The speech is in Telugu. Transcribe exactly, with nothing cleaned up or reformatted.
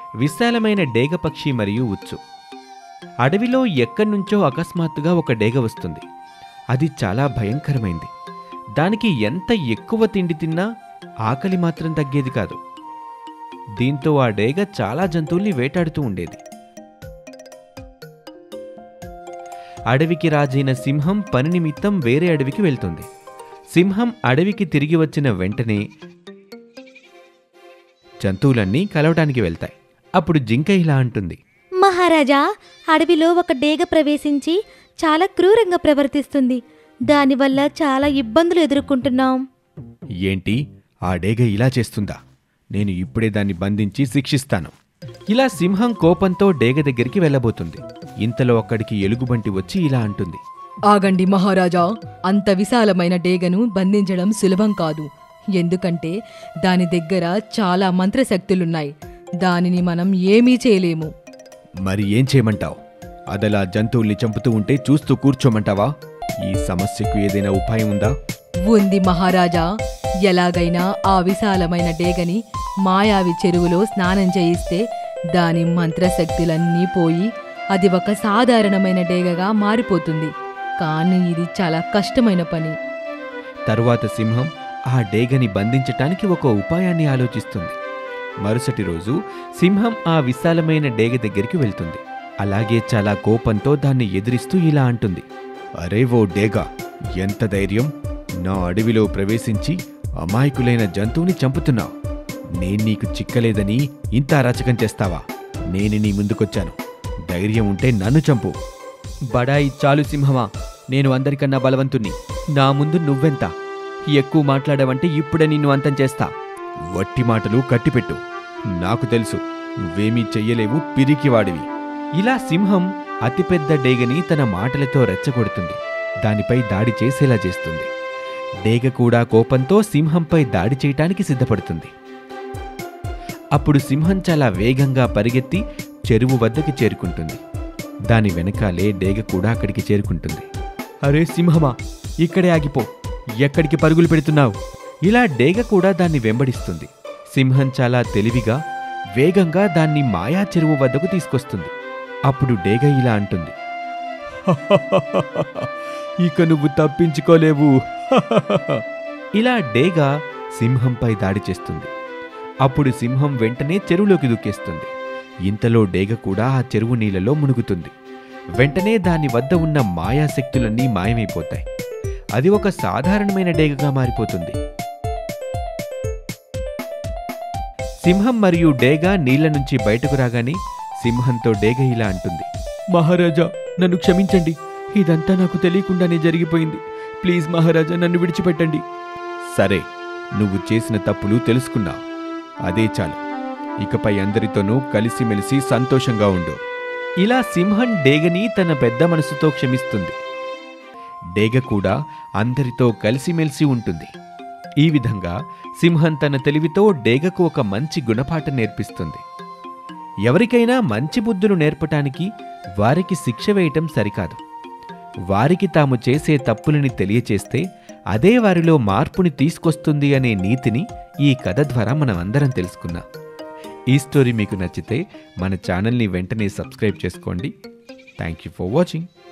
విశాలమైన డేగ పక్షి మరియు ఉచ్చు. అడవిలో ఎక్కడ్నుంచో అకస్మాత్తుగా ఒక డేగ వస్తుంది. అది చాలా భయంకరమైంది. దానికి ఎంత ఎక్కువ తిండి తిన్నా ఆకలి మాత్రం తగ్గేది కాదు. దీంతో ఆ డేగ చాలా జంతువుల్ని వేటాడుతూ ఉండేది. అడవికి రాజైన సింహం పని నిమిత్తం వేరే అడవికి వెళ్తుంది. సింహం అడవికి తిరిగి వచ్చిన వెంటనే జంతువులన్నీ కలవటానికి వెళ్తాయి. అప్పుడు జింక ఇలా అంటుంది, మహారాజా, అడవిలో ఒక డేగ ప్రవేశించి చాలా క్రూరంగా ప్రవర్తిస్తుంది. దానివల్ల చాలా ఇబ్బందులు ఎదుర్కొంటున్నాం. ఏంటి, ఆ డేగ ఇలా చేస్తుందా? నేను ఇప్పుడే దాన్ని బంధించి శిక్షిస్తాను. ఇలా సింహం కోపంతో డేగ దగ్గరికి వెళ్ళబోతుంది. ఇంతలో అక్కడికి ఎలుగుబంటి వచ్చి ఇలా అంటుంది, ఆగండి మహారాజా, అంత విశాలమైన డేగను బంధించడం సులభం కాదు. ఎందుకంటే దాని దగ్గర చాలా మంత్రశక్తులున్నాయి. దానిని మనం ఏమీ చేయలేము. మరి ఏం చేయమంటావు? అదలా జంతువుల్ని చంపుతూ ఉంటే చూస్తూ కూర్చోమంటావా? ఈ సమస్యకు ఏదైనా ఉపాయం ఉందా? ఉంది మహారాజా. ఎలాగైనా ఆ విశాలమైన డేగని మాయావి చెరువులో స్నానం చేయిస్తే దాని మంత్రశక్తులన్నీ పోయి అది ఒక సాధారణమైన డేగగా మారిపోతుంది. కానీ ఇది చాలా కష్టమైన పని. తరువాత సింహం ఆ డేగని బంధించటానికి ఒక ఉపాయాన్ని ఆలోచిస్తుంది. మరుసటి రోజు సింహం ఆ విశాలమైన డేగ దగ్గరికి వెళ్తుంది. అలాగే చాలా కోపంతో దాన్ని ఎదిరిస్తూ ఇలా అంటుంది, అరే ఓ డేగా, ఎంత ధైర్యం! నా అడవిలో ప్రవేశించి అమాయకులైన జంతువుని చంపుతున్నావు. నేను నీకు చిక్కలేదని ఇంత అరాచకం చేస్తావా? నేను నీ ముందుకొచ్చాను. ధైర్యం ఉంటే నన్ను చంపు. బడాయి చాలు సింహమా, నేను అందరికన్నా బలవంతుణ్ణి. నా ముందు నువ్వెంత? ఎక్కువ మాట్లాడావంటే ఇప్పుడే నిన్ను అంతం చేస్తా. వట్టి మాటలు కట్టిపెట్టు. నాకు తెలుసు నువ్వేమీ చెయ్యలేవు, పిరికివాడివి. ఇలా సింహం అతిపెద్ద డేగని తన మాటలతో రెచ్చగొడుతుంది. దానిపై దాడి చేసేలా చేస్తుంది. డేగ కూడా కోపంతో సింహంపై దాడి చేయటానికి సిద్ధపడుతుంది. అప్పుడు సింహం చాలా వేగంగా పరిగెత్తి చెరువు వద్దకి చేరుకుంటుంది. దాని వెనకాలే డేగ కూడా అక్కడికి చేరుకుంటుంది. అరే సింహమా, ఇక్కడే ఆగిపో, ఎక్కడికి పరుగులు పెడుతున్నావు? ఇలా డేగ కూడా దాన్ని వెంబడిస్తుంది. సింహం చాలా తెలివిగా వేగంగా దాన్ని మాయా చెరువు వద్దకు తీసుకొస్తుంది. అప్పుడు డేగ ఇలా అంటుంది, ఇక నువ్వు తప్పించుకోలేవు. ఇలా డేగ సింహంపై దాడి చేస్తుంది. అప్పుడు సింహం వెంటనే చెరువులోకి దూకేస్తుంది. ఇంతలో డేగ కూడా ఆ చెరువు నీళ్లలో మునుగుతుంది. వెంటనే దాని వద్ద ఉన్న మాయాశక్తులన్నీ మాయమైపోతాయి. అది ఒక సాధారణమైన డేగగా మారిపోతుంది. సింహం మరియు డేగ నీళ్ల నుంచి బయటకు రాగానే సింహంతో డేగ ఇలా అంటుంది, మహారాజా, నన్ను క్షమించండి. ఇదంతా నాకు తెలియకుండానే జరిగిపోయింది. ప్లీజ్ మహారాజా, నన్ను విడిచిపెట్టండి. సరే, నువ్వు చేసిన తప్పులు తెలుసుకున్నావు. అదే చాలు. ఇకపై అందరితోనూ కలిసిమెలిసి సంతోషంగా ఉండు. ఇలా సింహం డేగని తన పెద్ద మనసుతో క్షమిస్తుంది. డేగ కూడా అందరితో కలిసిమెలిసి ఉంటుంది. ఈ విధంగా సింహం తన తెలివితో డేగకు ఒక మంచి గుణపాఠం నేర్పిస్తుంది. ఎవరికైనా మంచి బుద్ధులు నేర్పటానికి వారికి శిక్ష వేయటం సరికాదు. వారికి తాము చేసే తప్పులని తెలియచేస్తే అదే వారిలో మార్పుని తీసుకొస్తుంది అనే నీతిని ఈ కథ ద్వారా మనం అందరం తెలుసుకున్నాం. ఈ స్టోరీ మీకు నచ్చితే మన ఛానల్ని వెంటనే సబ్స్క్రైబ్ చేసుకోండి. Thank you for watching.